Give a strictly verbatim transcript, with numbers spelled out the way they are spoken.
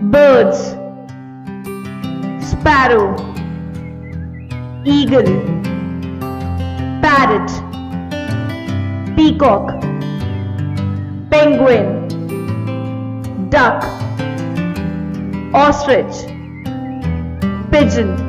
birds, sparrow, eagle, parrot, peacock, penguin, duck, ostrich, pigeon.